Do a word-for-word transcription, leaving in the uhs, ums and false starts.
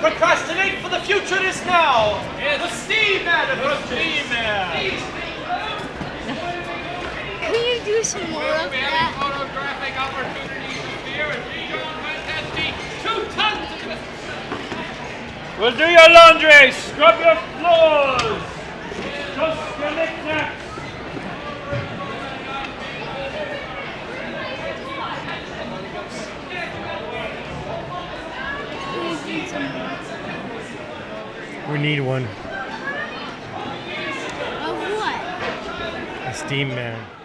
procrastinate, for the future is now. Yes. The Steam Man approaches. The Steam Man. Can you do some more of that? Photographic opportunities here at Dijon Fantastic. Two tons of We'll do your laundry, scrub your floors. Just your knickknacks. We need one. Of what? A Steam Man.